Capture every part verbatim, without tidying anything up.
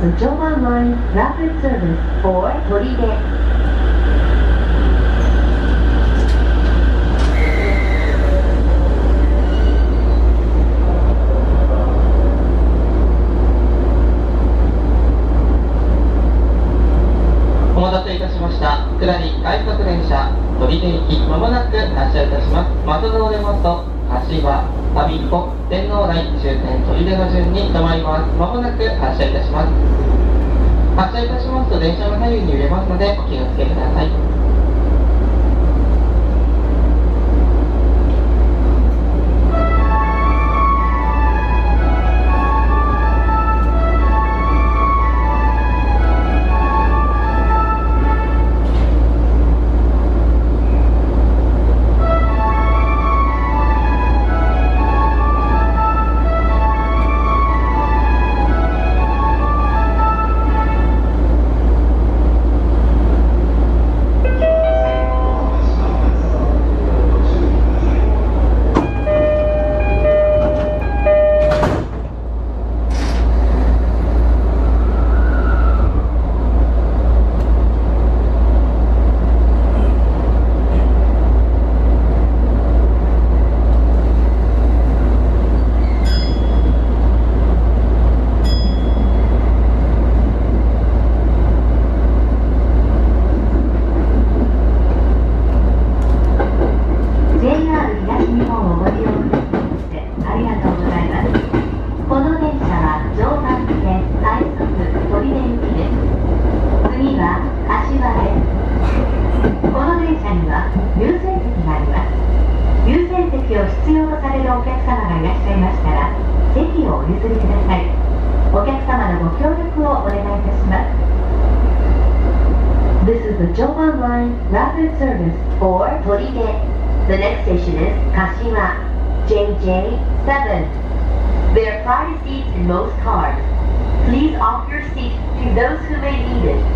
the Joban Line Rapid Service for Toride. お待たせいたしました。下り快速電車取手行きまもなく発車いたします。松戸出ますと柏、我孫子、天王台終点取手の順に停まります。まもなく発車いたします。発車いたしますと電車の左右に揺れますのでお気をつけください。This is the Joban Line Rapid Service for Toride. The next station is Kashiwa, J J seven. There are priority seats in most cars. Please offer your seat to those who may need it.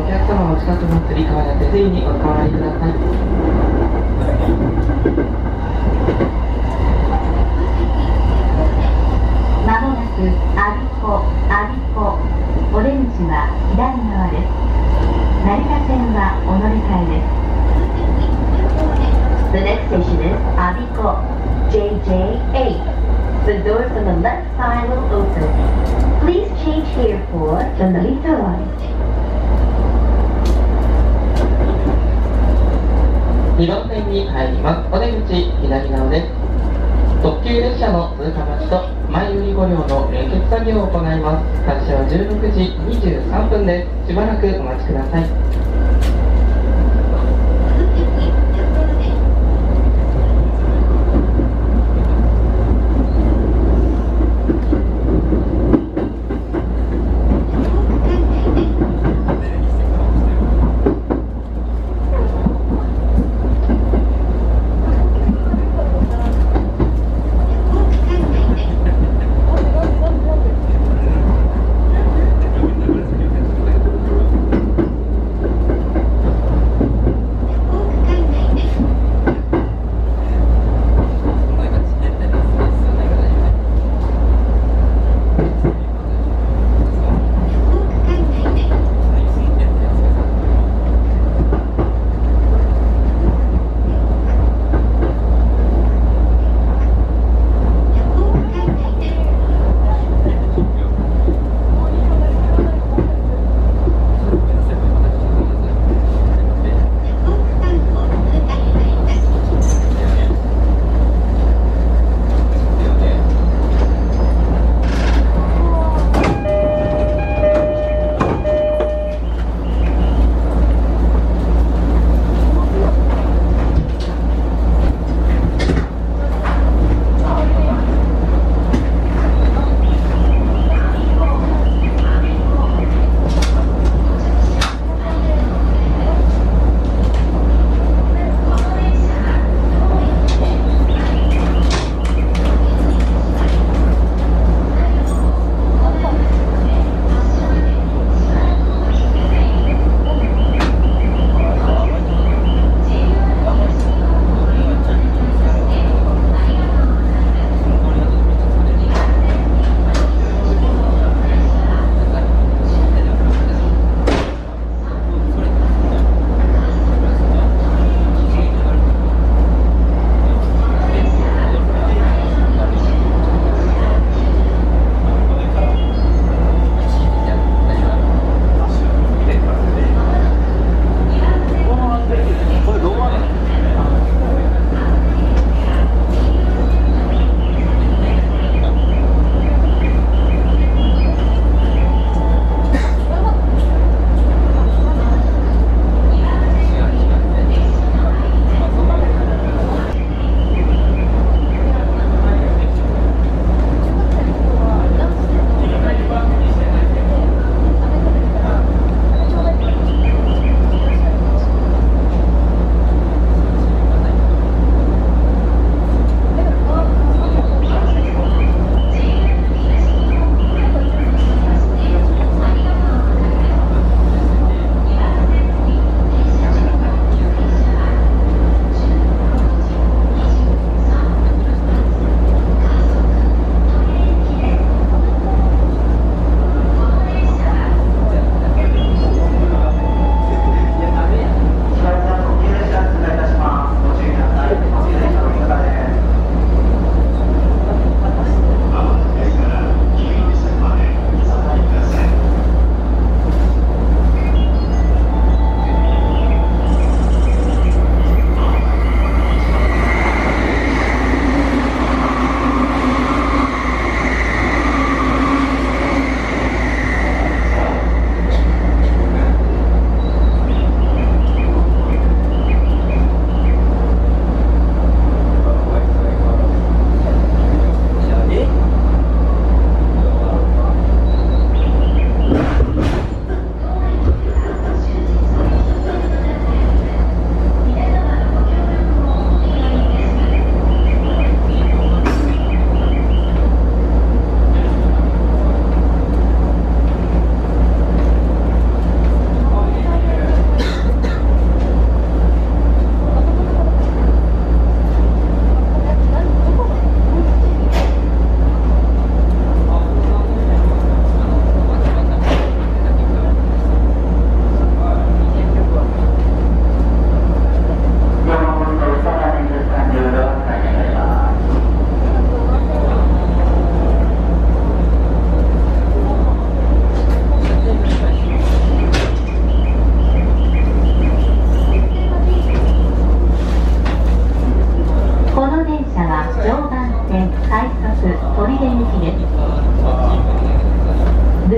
客様お近くのつり革や手すりにお変わりください。 まもなく我孫子、我孫子、お出口は左側です。成田線はお乗り換えです。The next station is 我孫子 ジェイジェイエイト. The doors on the left side will open. Please change here for the Narita line. にばん線に入ります。お出口左側です。特急列車の通過待ちと前売りご両の連結作業を行います。発車はじゅうろくじにじゅうさんぷんです。しばらくお待ちください。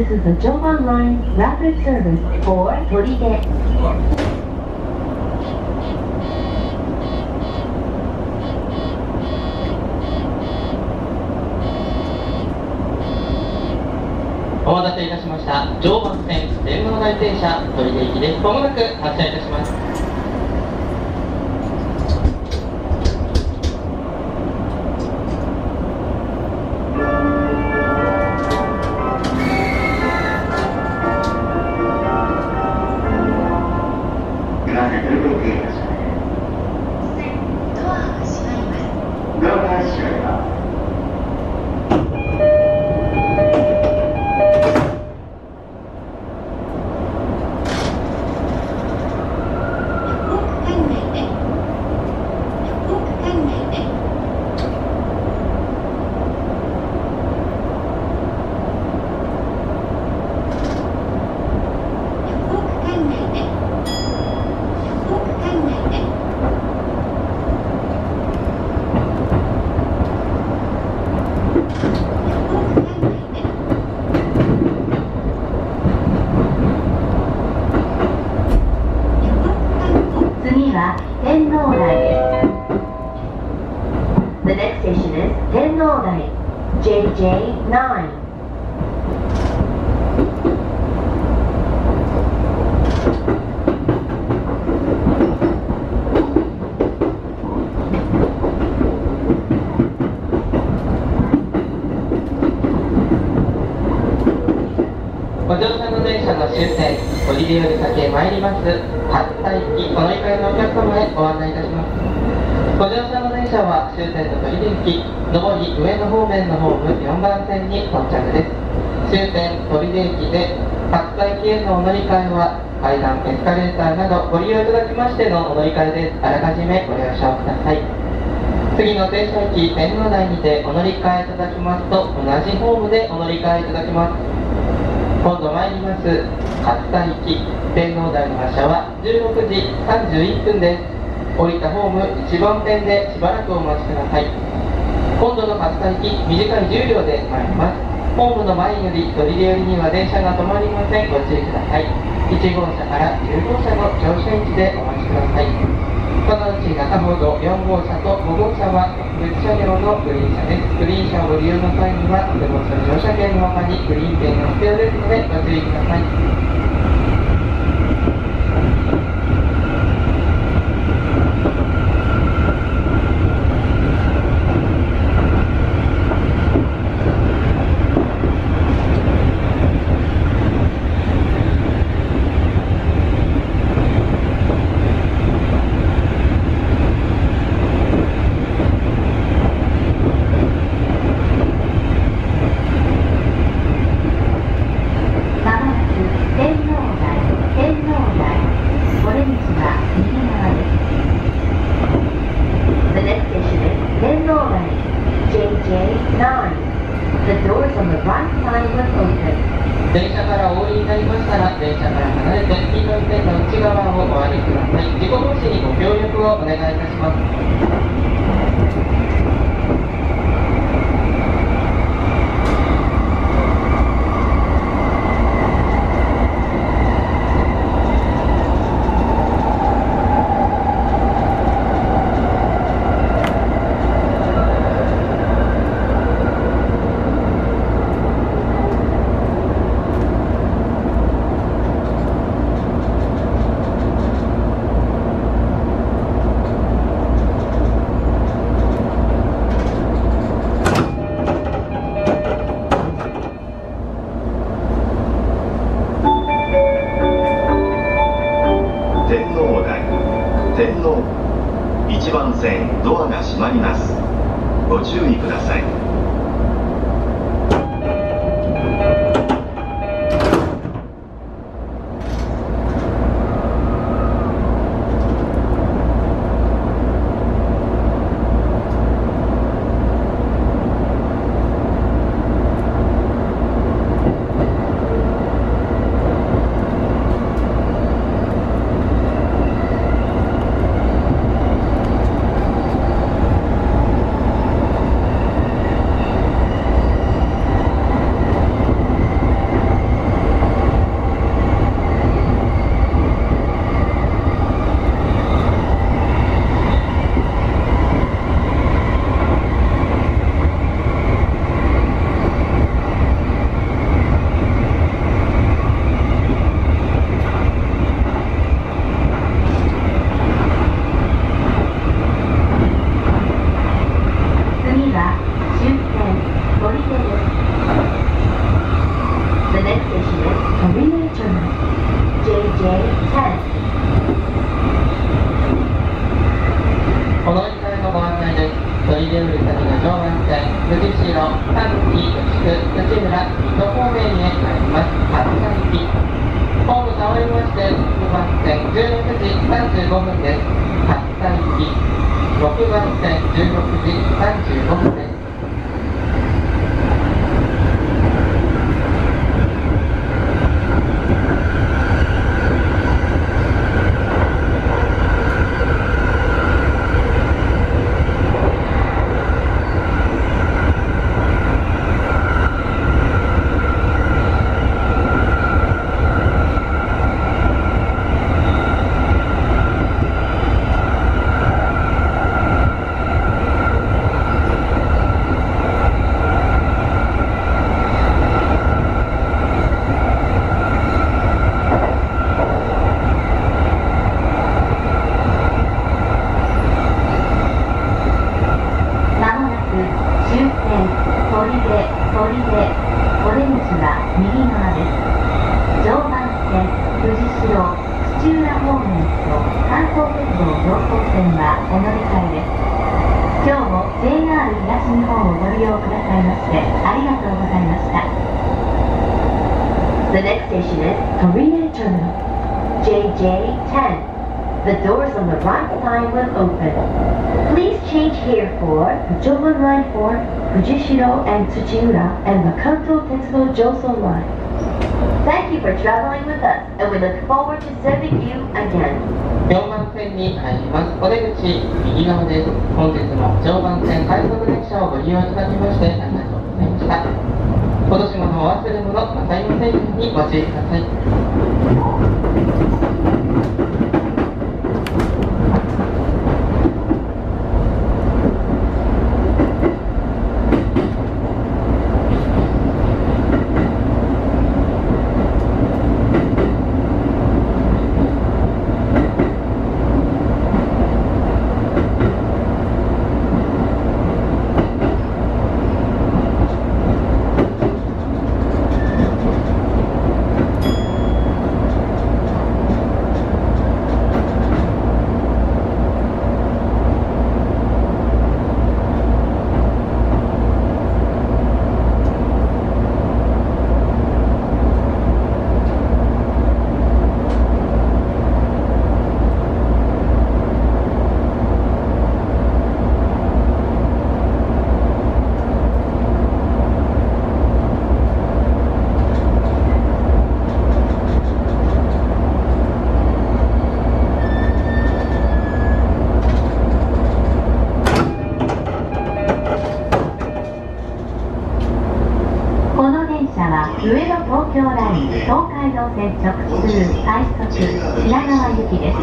is the Joban Line Rapid Service for Toride. お待たせいたしました。常磐線天王台停車取手行きです。まもなく発車いたします。 The next station is Tennodai, J J nine. ご乗車の電車の終点、取手より先へ参ります、初田行きお乗り換えのお客様へご案内いたします。ご乗車の電車は終点の取手行き、上り上野方面のホームよんばん線に到着です。終点取手駅で初田駅へのお乗り換えは、階段、エスカレーターなどご利用いただきましてのお乗り換えです。あらかじめご了承ください。次の停車駅、天王台にてお乗り換えいただきますと、同じホームでお乗り換えいただきます。今度参ります初田行き天王台の発車はじゅうろくじさんじゅういっぷんです。降りたホームいちばん線でしばらくお待ちください。今度の初田行き短いじゅうびょうで参ります。ホームの前より取手寄りには電車が止まりません。ご注意ください。いち号車からじゅう号車の乗車位置でお待ちください。このうち中ほどよん号車とご号車は特別車両のグリーン車です。グリーン車をご利用の際にはお手持ちの乗車券の他にグリーン券が必要ですのでご注意ください。電車からお降りになりましたら、電車から離れて黄色い線の内側をお歩きください。事故防止にご協力をお願いいたします。 天王いちばん線ドアが閉まります。ご注意ください。 ten. この以外のご案内です。取り出る先の常磐線、藤代、丹木、牛久、土浦、水戸方面へ参ります。初台行き。ホーム変わりまして、ろくばん線じゅうろくじさんじゅうごふんです。初台行き。ろくばん線じゅうろくじさんじゅうごふんです。 The next station is Korea Terminal. J J ten. The doors on the right side will open. Please change here for Joban Line for Fujishiro and Tsuchiura and the Kanto Tetsudo Joso Line. Thank you for traveling with us, and we look forward to serving you again. 常磐線に入ります。お出口右側です。本日も常磐線快速列車をご利用いただきましてありがとうございました。今年ものお忘れ物なさいませんようにご注意ください。 上野東京ライン東海道線直通快速品川行きです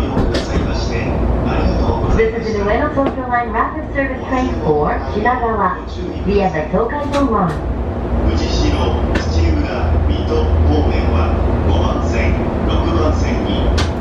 。This is an Ueno Tokyo Line rapid service train for Shinagawa via the Tokaido Line. 藤代、土浦、水戸方面はごばん線、ろくばん線に